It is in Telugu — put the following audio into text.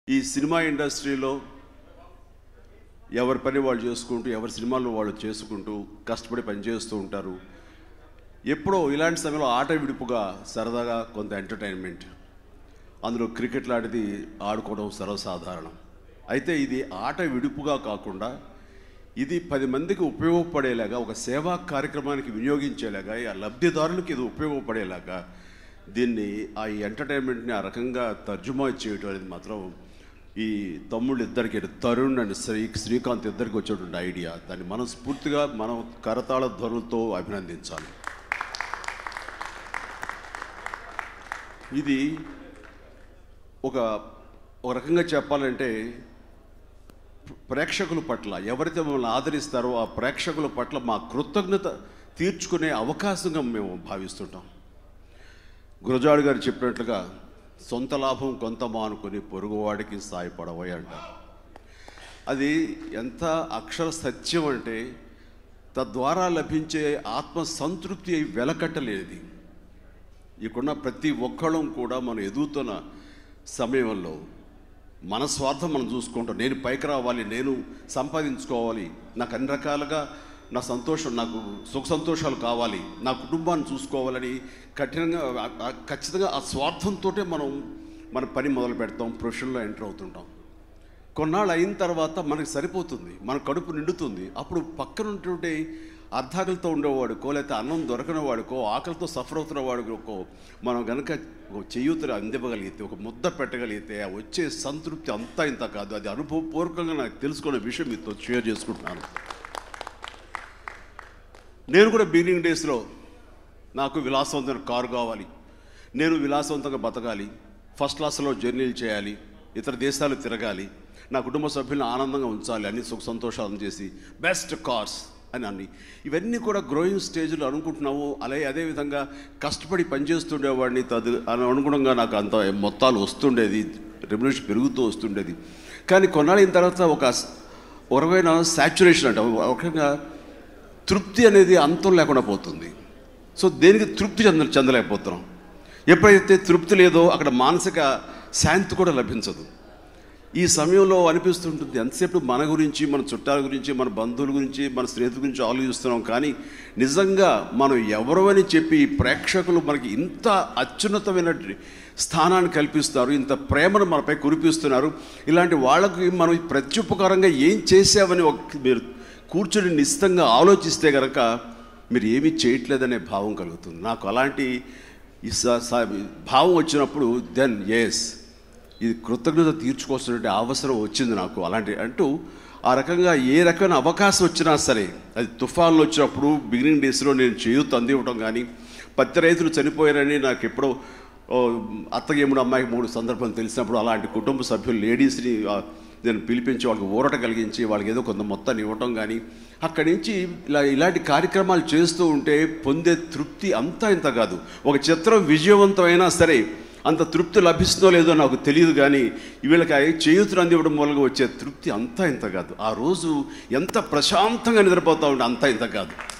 ఈ సినిమా ఇండస్ట్రీలో ఎవరి పని వాళ్ళు చేసుకుంటూ ఎవరి సినిమాల్లో వాళ్ళు చేసుకుంటూ కష్టపడి పనిచేస్తూ ఉంటారు. ఎప్పుడో ఇలాంటి సమయంలో ఆట విడుపుగా సరదాగా కొంత ఎంటర్టైన్మెంట్, అందులో క్రికెట్ లాంటిది ఆడుకోవడం సర్వసాధారణం. అయితే ఇది ఆట విడుపుగా కాకుండా ఇది 10 మందికి ఉపయోగపడేలాగా, ఒక సేవా కార్యక్రమానికి వినియోగించేలాగా, ఆ లబ్ధిదారులకు ఇది ఉపయోగపడేలాగా దీన్ని ఆ ఎంటర్టైన్మెంట్ని ఆ రకంగా తర్జుమా చేయడం అనేది మాత్రం ఈ తమ్ముళ్ళు ఇద్దరికి, తరుణ్ అండ్ శ్రీకాంత్ ఇద్దరికి వచ్చేటువంటి ఐడియా. దాన్ని మనస్ఫూర్తిగా మనం కరతాళ ధ్వనులతో అభినందించాలి. ఇది ఒక రకంగా చెప్పాలంటే ప్రేక్షకుల పట్ల ఎవరైతే మమ్మల్ని ఆదరిస్తారో ఆ ప్రేక్షకుల పట్ల మా కృతజ్ఞత తీర్చుకునే అవకాశంగా మేము భావిస్తుంటాం. గురజాడు గారు చెప్పినట్లుగా సొంత లాభం కొంత మానుకొని పొరుగువాడికి సాయపడవై అంటారు. అది ఎంత అక్షర సత్యం అంటే తద్వారా లభించే ఆత్మ సంతృప్తి వెలకట్టలేనిది. ఇక్కడున్న ప్రతి ఒక్కళ్ళం కూడా మనం ఎదుగుతున్న సమయంలో మన స్వార్థం మనం చూసుకుంటాం. నేను పైకి రావాలి, నేను సంపాదించుకోవాలి, నాకు అన్ని రకాలుగా నా సంతోషం, నాకు సుఖ సంతోషాలు కావాలి, నా కుటుంబాన్ని చూసుకోవాలని ఖచ్చితంగా ఆ స్వార్థంతో మనం మన పని మొదలు పెడతాం, ప్రొఫెషన్లో ఎంటర్ అవుతుంటాం. కొన్నాళ్ళు అయిన తర్వాత మనకి సరిపోతుంది, మన కడుపు నిండుతుంది. అప్పుడు పక్కన ఉన్నటువంటి అర్ధాకలితో ఉండేవాడుకో, లేకపోతే అన్నం దొరకని వాడుకో, ఆకలితో సఫర్ అవుతున్న వాడుకో మనం కనుక చేయూతలు అందివ్వగలిగితే, ఒక ముద్ద పెట్టగలిగితే ఆ వచ్చే సంతృప్తి అంతా ఇంత కాదు. అది అనుభవపూర్వకంగా నాకు తెలుసుకునే విషయం మీతో షేర్ చేసుకుంటున్నాను. నేను కూడా బిగినింగ్ డేస్లో నాకు విలాసవంతమైన కారు కావాలి, నేను విలాసవంతంగా బతకాలి, ఫస్ట్ క్లాస్లో జర్నీలు చేయాలి, ఇతర దేశాలు తిరగాలి, నా కుటుంబ సభ్యులను ఆనందంగా ఉంచాలి, అన్ని సుఖ సంతోషాలను చేసి బెస్ట్ కార్స్ అని అన్ని ఇవన్నీ కూడా గ్రోయింగ్ స్టేజ్లో అనుకుంటున్నాము. అదేవిధంగా కష్టపడి పనిచేస్తుండేవాడిని, అనుగుణంగా నాకు అంత మొత్తాలు వస్తుండేది, రెమ్యునరేషన్ పెరుగుతూ వస్తుండేది. కానీ కొన్నాళ్ళైన తర్వాత ఒక రకమైన సాచ్యురేషన్ అంటే ఒక రకంగా తృప్తి అనేది అంతం లేకుండా పోతుంది. సో దేనికి తృప్తి చెందలేకపోతున్నాం. ఎప్పుడైతే తృప్తి లేదో అక్కడ మానసిక శాంతి కూడా లభించదు. ఈ సమయంలో అనిపిస్తుంటుంది ఎంతసేపు మన గురించి, మన చుట్టాల గురించి, మన బంధువుల గురించి, మన స్నేహితుల గురించి ఆలోచిస్తున్నాం. కానీ నిజంగా మనం ఎవరు అని చెప్పి ప్రేక్షకులు మనకి ఇంత అత్యున్నతమైన స్థానాన్ని కల్పిస్తారు, ఇంత ప్రేమను మనపై కురిపిస్తున్నారు. ఇలాంటి వాళ్ళకి మనం ప్రత్యుపకారంగా ఏం చేసామని మీరు కూర్చొని నిశ్చితంగా ఆలోచిస్తే కనుక మీరు ఏమీ చేయట్లేదనే భావం కలుగుతుంది. నాకు అలాంటి భావం వచ్చినప్పుడు దెన్ ఎస్, ఇది కృతజ్ఞత తీర్చుకోవాల్సినటువంటి అవసరం వచ్చింది నాకు. అలాంటి అంటూ ఆ రకంగా ఏ రకమైన అవకాశం వచ్చినా సరే, అది తుఫాన్లు వచ్చినప్పుడు బిగినింగ్ డేస్లో నేను చేయూత అందివ్వడం కానీ, పత్తి రైతులు చనిపోయారని నాకు ఎప్పుడో అత్తగేముడు అమ్మాయికి 3 సందర్భాలు తెలిసినప్పుడు అలాంటి కుటుంబ సభ్యులు లేడీస్ని నేను పిలిపించి వాళ్ళకి ఊరట కలిగించి వాళ్ళకి ఏదో కొంత మొత్తాన్ని ఇవ్వటం కానీ, అక్కడి నుంచి ఇలాంటి కార్యక్రమాలు చేస్తూ ఉంటే పొందే తృప్తి అంతా ఇంత కాదు. ఒక చిత్రం విజయవంతమైనా సరే అంత తృప్తి లభిస్తుందో లేదో నాకు తెలియదు. కానీ వీళ్ళకి చేయూతలు అందివ్వడం మూలంగా వచ్చే తృప్తి అంతా ఇంత కాదు. ఆ రోజు ఎంత ప్రశాంతంగా నిద్రపోతూ ఉంటే అంతా ఇంత కాదు.